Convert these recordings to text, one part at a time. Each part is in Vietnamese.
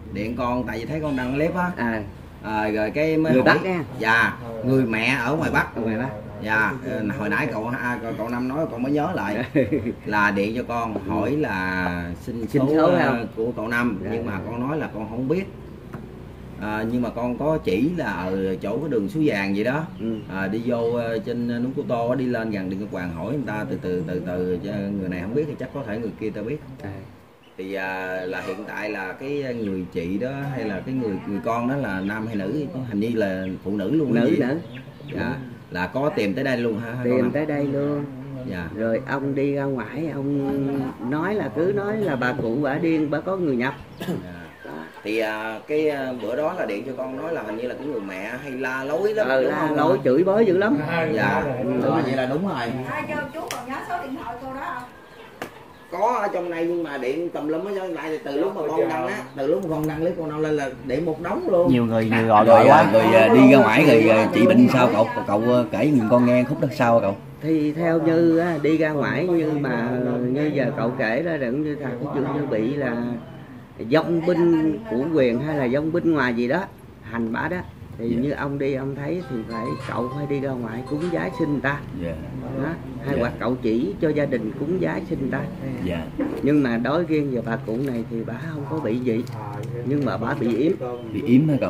điện con tại vì thấy con đăng clip á. Rồi cái mới người hỏi, Bắc nha. dạ, người mẹ ở ngoài Bắc. Ở ngoài Bắc. Dạ, hồi nãy cậu Năm nói con mới nhớ lại là điện cho con hỏi là xin số của cậu Năm, nhưng mà con nói là con không biết. Nhưng mà con có chỉ là ở chỗ cái đường Suối Vàng vậy đó. Đi vô trên núi Cô Tô đi lên gần Điện Ngọc Hoàng hỏi người ta từ từ người này không biết thì chắc có thể người kia ta biết. Thì là hiện tại là cái người chị đó hay là cái người con đó là nam hay nữ, hình như là phụ nữ luôn. Nữ. Dạ, là có tìm tới đây luôn hả? Tìm tới đây luôn. Dạ. Rồi ông đi ra ngoài, ông nói là bà cụ bả điên, bả có người nhập. Thì cái bữa đó là điện cho con nói là hình như là cái người mẹ hay la lối lắm. La lối chửi bới dữ lắm. Dạ, vậy là đúng rồi. Chú còn nhớ số điện thoại cô đó không? Có ở trong này nhưng mà điện tùm lum á, lại từ lúc mà con đăng á, từ lúc mà con đăng clip con đâu lên là điện một đống luôn. Nhiều người gọi quá. Rồi đi ra ngoài rồi chị bệnh sao cậu kể giùm con nghe khúc đó sao cậu? Thì theo như đi ra ngoài nhưng mà như giờ cậu kể đó đừng như thằng ví dụ như bị là dông binh của quyền hay là dông binh ngoài gì đó hành bả đó thì như ông đi ông thấy thì cậu phải đi ra ngoài cúng giái sinh người ta. Đó. Hay hoặc cậu chỉ cho gia đình cúng giái sinh người ta. Nhưng mà đối riêng về bà cụ này thì bà không có bị gì, nhưng mà bà bị yếm. Bị yếm hả cậu?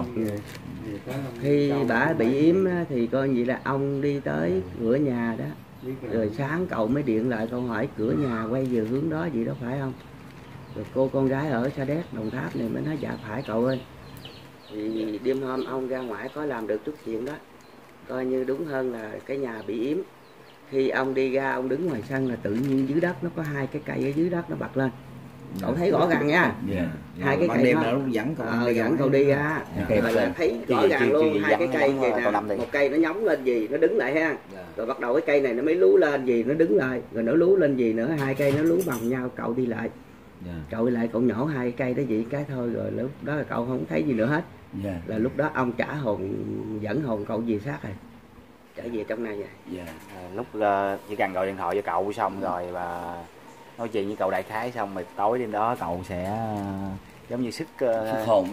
Khi bà bị yếm thì coi như là ông đi tới cửa nhà đó, rồi sáng cậu mới điện lại câu hỏi cửa nhà quay về hướng đó gì đó phải không? Rồi cô con gái ở Sa Đéc Đồng Tháp này mới nói dạ phải cậu ơi. Thì đêm hôm ông ra ngoài có làm được chút chuyện đó, coi như đúng hơn là cái nhà bị yếm. Khi ông đi ra ông đứng ngoài sân là tự nhiên dưới đất nó có hai cái cây ở dưới đất nó bật lên. Cậu thấy rõ ràng nha. Hai cái cây nó dẫn cậu đi ra. Rồi là thấy rõ ràng luôn hai cái cây này nè, một cây nó nhóng lên gì nó đứng lại ha. Rồi bắt đầu cái cây này nó mới lú lên gì nó đứng lại, rồi nó lú lên gì nữa, hai cây nó lú bằng nhau, cậu đi lại. Cậu đi lại cậu nhổ hai cây đó vậy cái thôi, rồi lúc đó là cậu không thấy gì nữa hết. Là lúc đó ông trả hồn, dẫn hồn cậu về xác rồi, trở về trong này vậy. Lúc chỉ cần gọi điện thoại cho cậu xong rồi và nói chuyện với cậu đại khái xong rồi tối đêm đó cậu sẽ giống như sức hồn.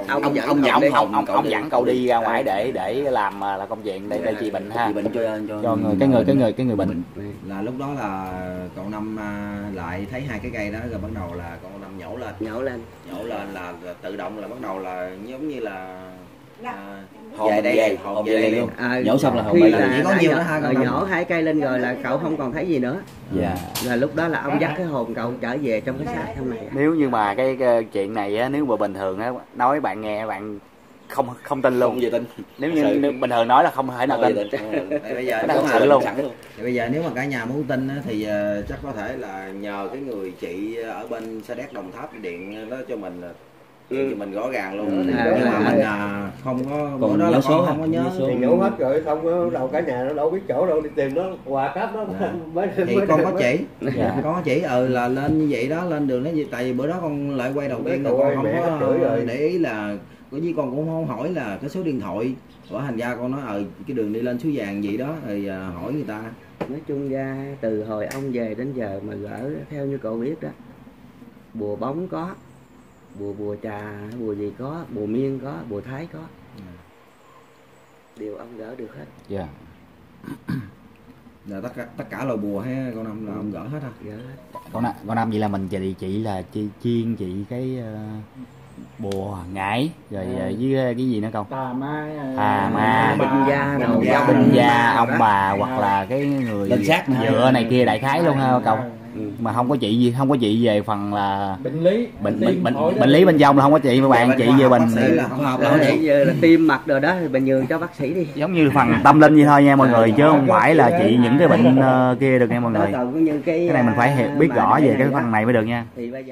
Ông dẫn cậu đi ra ngoài để làm là công việc để trị bệnh ha. Bệnh cho cái người bệnh. Là lúc đó là cậu Năm lại thấy hai cái cây đó rồi bắt đầu là cậu Năm nhổ lên là tự động là bắt đầu là giống như là hồn về luôn. Nhổ xong là hồn về chỉ có nhiều đó ha. Nhổ hai cây lên rồi là cậu không còn thấy gì nữa. Là lúc đó là ông dắt cái hồn cậu trở về trong cái xác trong này. Nếu như mà cái chuyện này á, nếu mà bình thường á nói bạn nghe bạn không tin luôn. Nếu như bình thường nói là không thể nào tin. Bây giờ thì bây giờ nếu mà cả nhà muốn tin thì chắc có thể là nhờ cái người chị ở bên Sa Đéc Đồng Tháp điện đó cho mình cho mình rõ ràng luôn. Nhưng mà mình không có bữa đó là con không có nhớ thì nhổ hết rồi không có đầu cả nhà nó đâu biết chỗ đâu đi tìm nó quà cáp nó thì con có chỉ con có chỉ là lên như vậy đó, lên đường nó gì tại vì bữa đó con lại quay đầu tiên rồi con không có để ý là có gì con cũng không hỏi là cái số điện thoại của thành ra con nói cái đường đi lên Suối Vàng gì đó rồi hỏi người ta. Nói chung ra từ hồi ông về đến giờ mà gỡ theo như cậu biết đó, bùa bóng có, bùa trà, bùa gì có, bùa miên có, bùa thái có, đều ông gỡ được hết. Là tất cả loại bùa hay con Năm là ông gỡ hết hả? Con Năm vậy là mình chị là chuyên chị cái bùa ngải rồi với cái gì nữa không? Tà ma, binh gia, ông bà hoặc là cái người dựa này kia đại khái luôn ha cậu. Mà không có chị gì, không có chị về phần là bệnh lý bên trong là không có chị mà bạn chị về bệnh giờ là tim mạch rồi đó thì mình nhường cho bác sĩ đi, giống như phần tâm linh vậy thôi nha mọi người, chứ không phải là chị những cái bệnh kia được nha mọi người. Cái này mình phải biết rõ về cái phần này mới được nha. Thì bây giờ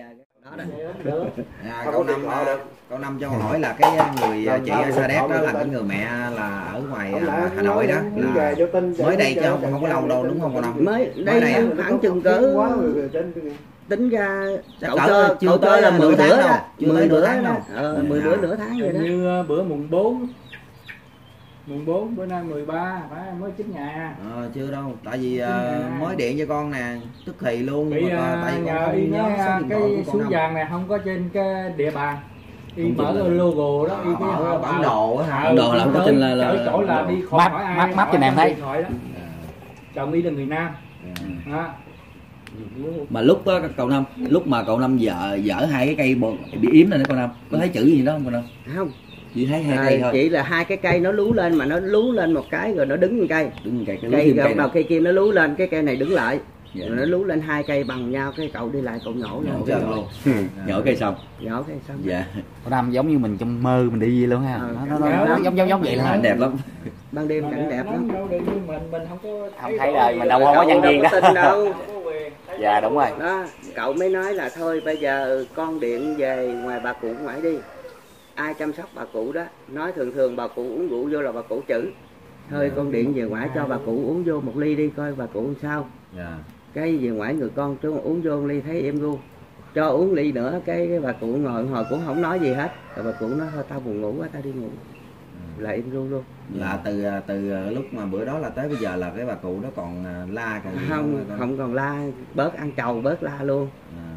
Cậu Năm cho hỏi là cái người chị ở Sa Đéc đó là cái người mẹ là ở ngoài Hà Nội đó, là mới đây chứ không có lâu đâu đúng không cậu Năm? Mới đây khoảng chừng cỡ tính ra cậu tơ là 10 bữa đó, 10 bữa đó, 10 bữa nửa tháng vậy đó. Như bữa mùng 4 bữa nay 13 phải mới 9 ngày. Chưa đâu, tại vì mới điện cho con nè tức thì luôn. Tại vì con nhờ cái Suối Vàng này không có trên cái địa bàn. đi mở logo đó, đi cái bản đồ á, bản đồ là có tin là chỗ là đi không hỏi ai, map trên này em thấy chồng đi là người Nam đó. mà lúc đó, cậu Năm lúc mà cậu Năm dở hai cái cây bị yếm này cậu Năm có thấy chữ gì đó không cậu Năm? Không, chỉ thấy hai cây thôi, chỉ là hai cái cây nó lú lên, mà nó lú lên một cái rồi nó đứng một cây, cây đầu cây kia nó lú lên, cái cây này đứng lại. Rồi nó lú lên hai cây bằng nhau, cái cậu đi lại cậu nhổ luôn. Nhổ cây xong. Nhổ cây xong. Dạ. Cậu Năm giống như mình trong mơ mình đi luôn ha. Nó giống vậy là đẹp lắm. Ban đêm cảnh đẹp lắm. Mình không thấy đời, mình đâu có nhân viên đó. Tin đâu. Dạ đúng rồi. Đó, cậu mới nói là thôi bây giờ con điện về ngoài bà cụ ngoại đi. Ai chăm sóc bà cụ đó, nói thường bà cụ uống rượu vô là bà cụ chửi. Thôi con điện về ngoại cho bà cụ uống vô một ly đi coi bà cụ làm sao. Dạ. Cái về ngoại người con chú uống vô ly thấy em gu, cho uống ly nữa, cái bà cụ ngồi hồi cũng không nói gì hết, rồi bà cụ nói thôi tao buồn ngủ quá tao đi ngủ, là em gu luôn. Là từ lúc mà bữa đó là tới bây giờ là cái bà cụ đó còn la còn gì không còn la, bớt ăn trầu bớt la luôn.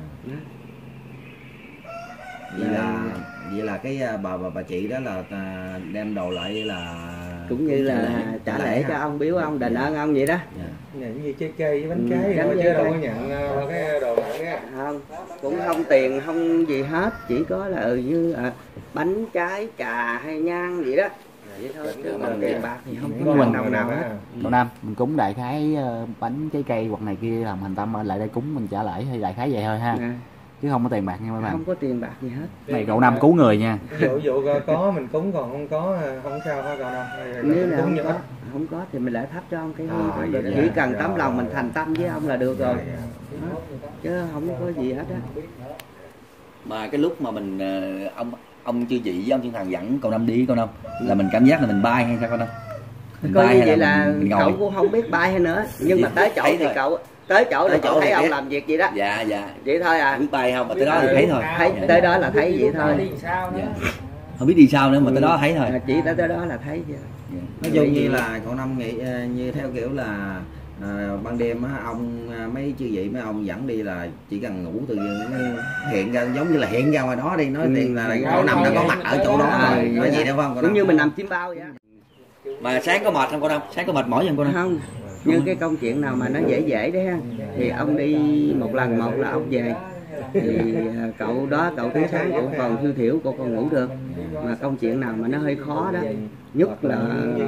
Vậy là cái bà chị đó là đem đồ lại là cũng như là trả lễ cho ông, biếu ông, đền ơn ông vậy đó. Nhận như trái cây với bánh trái thôi chứ đâu có nhận cái đồ nặng á. Không, cũng không tiền không gì hết, chỉ có là như bánh trái cà hay nhang gì đó vậy thôi, chứ còn tiền bạc thì không có mình đồng nào hết. Cậu Năm mình cúng đại khái bánh trái cây hoặc này kia làm thành tâm lại đây cúng mình trả lễ hay đại khái vậy thôi ha. Chứ không có tiền bạc nha mấy bạn. Không có tiền bạc gì hết. Này cậu Năm cứu người nha. Ví dụ có mình cúng, còn không có không sao hả cậu Năm? Nếu là không có thì mình lại thắp cho ông cái chỉ cần tấm lòng mình thành tâm với ông là được rồi. Chứ không có gì hết á. Mà cái lúc mà mình ông chư vị với ông Thiên Thần dẫn cậu Năm đi cậu Năm là mình cảm giác là mình bay hay sao cậu Năm? Coi như vậy là cậu cũng không biết bay hay nữa, nhưng mà tới chỗ thì cậu tới chỗ là cậu thấy ông làm việc gì đó. Dạ vậy thôi à. Biết bay không mà tới đó thì thấy thôi, tới đó là thấy vậy thôi. Không biết đi sao nữa mà tới đó thấy thôi, chỉ tới đó là thấy vậy. Nói chung như là cậu Năm nghĩ như theo kiểu là ban đêm á, ông mấy chư vị mấy ông dẫn đi là chỉ cần ngủ tự nhiên hiện ra, giống như là hiện ra ngoài đó đi, nói tiền là cậu Năm đã có mặt ở chỗ đó rồi, nói gì đâu không? Cũng như mình nằm chim bao vậy. Mà sáng có mệt không cậu Năm? Sáng có mệt mỏi không cậu Năm? Không, nhưng cái công chuyện nào mà nó dễ đấy ha, thì ông đi một lần một là ông về, thì cậu đó cậu tới sáng cậu còn thiểu cậu còn ngủ được. Mà công chuyện nào mà nó hơi khó đó, nhất là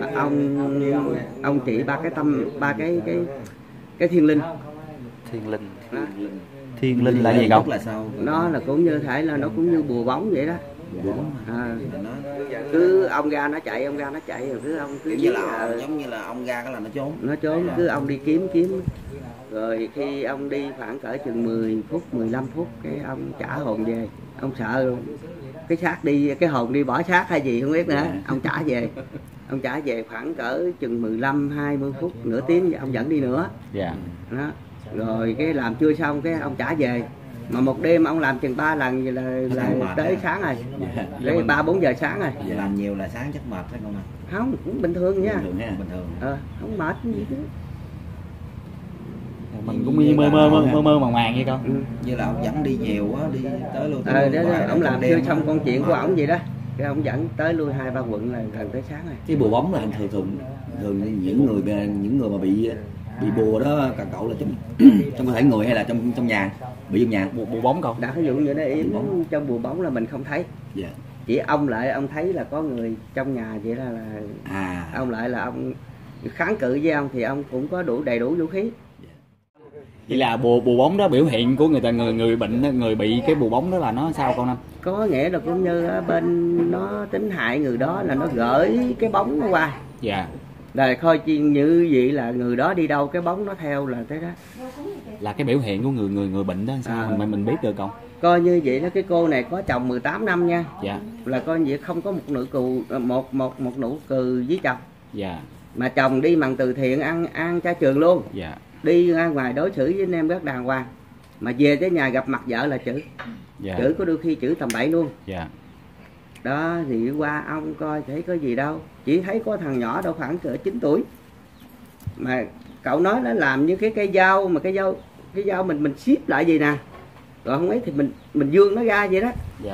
ông chỉ ba cái thiên linh. Thiên linh là gì cậu? Nó là cũng như thể là nó cũng như bùa bóng vậy đó. Cứ ông ra nó chạy rồi cứ ông cứ giống như là ông ra cái là nó trốn, cứ ông đi kiếm, rồi khi ông đi khoảng cỡ chừng 10 phút 15 phút cái ông trả hồn về. Ông sợ luôn, cái xác đi, cái hồn đi bỏ xác hay gì không biết nữa, ông trả về khoảng cỡ chừng 15-20 phút nửa tiếng ông dẫn đi nữa. Đó. Rồi cái làm chưa xong cái ông trả về, mà một đêm ông làm chừng 3 lần vậy là tới sáng rồi, tới 3-4 giờ sáng rồi. Làm nhiều là sáng chắc mệt phải không ạ? Không, cũng bình thường nha, bình thường. không mệt gì chứ. Mình cũng mơ màng vậy con. Như là ông dẫn đi nhiều á, đi tới luôn. Ông làm chưa xong con chuyện của ổng vậy đó, cái ông dẫn tới lui 2-3 quận là gần tới sáng rồi. Cái bùa bóng là thường những người mà bị bùa đó cả cậu là trong cơ thể người hay là trong nhà, bị trong nhà bùa bóng cậu? Đã ví dụ như nó yếm trong bùa bóng là mình không thấy. Chỉ ông lại ông thấy là có người trong nhà vậy là ông lại là ông kháng cự với ông thì ông cũng có đầy đủ vũ khí. Vậy là bùa bóng đó biểu hiện của người ta, người bệnh, người bị cái bùa bóng đó là nó sao con Năm? Có nghĩa là cũng như bên nó tính hại người đó là nó gửi cái bóng nó qua. Là coi chi như vậy là người đó đi đâu cái bóng nó theo là tới đó. Là cái biểu hiện của người bệnh đó sao mình biết được không? Coi như vậy đó, cái cô này có chồng 18 năm nha. Là coi vậy không có một nụ cười với chồng. Mà chồng đi bằng từ thiện ăn cha trường luôn. Đi ra ngoài đối xử với anh em rất đàng hoàng. Mà về tới nhà gặp mặt vợ là chửi. Chửi có đôi khi chửi tầm bậy luôn. Đó thì qua ông coi thấy có gì đâu, chỉ thấy có thằng nhỏ đâu khoảng cỡ 9 tuổi. Mà cậu nói nó làm như cái cây dao, mà cái dao mình ship lại gì nè. Rồi không ấy thì mình vươn nó ra vậy đó.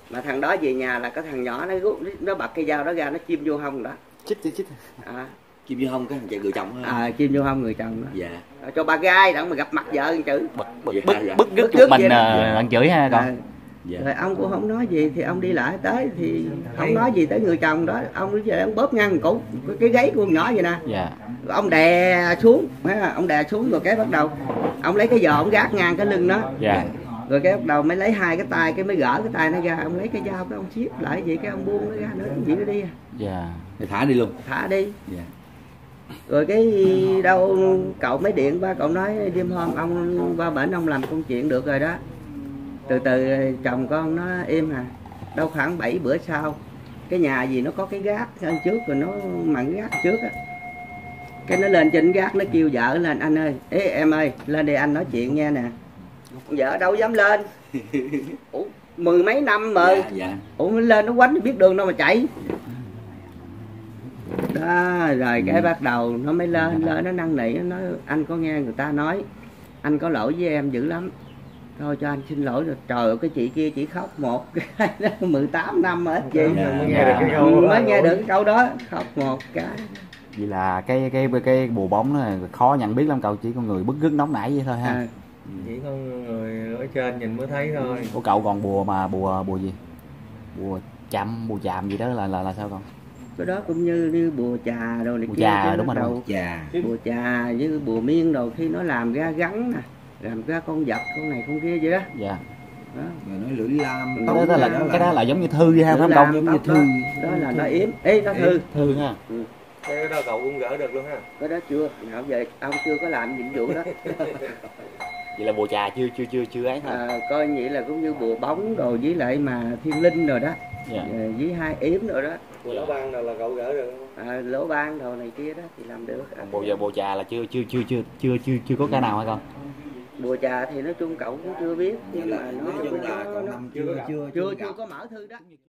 Mà thằng đó về nhà là cái thằng nhỏ nó bật cây dao đó ra, nó chim vô hông đó. Chích. Chim vô hông cái thằng chạy người chồng á. Chim vô hông người chồng đó. Dạ. Cho ba gai đặng mà gặp mặt vợ ăn chữ. Bức rứt một mình ăn chửi ha con. Dạ. Rồi ông cũng không nói gì thì ông đi lại tới thì không nói gì tới người chồng đó, ông đi về ông bóp ngăn cổ cái gáy của con nhỏ vậy nè. Dạ. Rồi ông đè xuống, ông đè xuống rồi cái bắt đầu ông lấy cái giò ông gác ngang cái lưng nó. Dạ. Rồi cái bắt đầu mới lấy hai cái tay, cái mới gỡ cái tay nó ra, ông lấy cái dao cái ông xiết lại vậy, cái ông buông nó ra nữa, vậy nó đi. Dạ. Thì thả đi luôn. Thả đi. Dạ. Rồi cái đâu cậu mới điện ba cậu nói đêm hôm ông qua bển ông làm công chuyện được rồi đó, từ từ chồng con nó im à. Đâu khoảng 7 bữa sau, cái nhà gì nó có cái gác ở trước rồi nó mặn gác trước á, cái nó lên trên gác nó kêu vợ lên, anh ơi, em ơi lên đây anh nói chuyện nghe nè. Vợ đâu dám lên. Ủa, 10 mấy năm mà. Dạ. Ủa nó lên nó quánh biết đường đâu mà chạy đó. Rồi cái bắt đầu nó mới lên nó năn nỉ, nó nói anh có nghe người ta nói anh có lỗi với em dữ lắm, thôi cho anh xin lỗi rồi. Trời ơi, cái chị kia chỉ khóc một cái 18 năm mà ít gì mới nghe được cái câu đó, khóc một cái. Vậy là cái bùa bóng nó khó nhận biết lắm cậu, chỉ con người bức rứt nóng nảy vậy thôi ha. Chỉ có người ở trên nhìn mới thấy thôi. Của cậu còn bùa gì? Bùa chạm gì đó là sao con? Cái đó cũng như bùa trà rồi này bùa kia. Trà đúng rồi. Bùa trà với bùa miên đồ khi nó làm ra gắn nè, làm ra con vật con này con kia vậy đó. Dạ. Đó. Rồi nói lưỡi lam. Cái đó là giống như thư ha, phải không? Giống như thư. Đó là nó yếm. Ê, nó thư ha. Cái đó cậu cũng gỡ được luôn ha. Cái đó chưa, nào giờ ông chưa có làm nhiệm vụ đó. Vậy là bùa trà chưa ấy thôi. Coi vậy là cũng như bùa bóng đồ với lại mà thiên linh rồi đó. Dạ. Với hai yếm rồi đó. Bùa lỗ ban đâu là cậu gỡ được không? Lỗ ban đồ này kia đó thì làm được. Bùa trà là chưa có cái nào hay không? Bùa trà thì nói chung cậu cũng chưa biết, nhưng mà nói chung là cậu năm chưa có mở thư đó.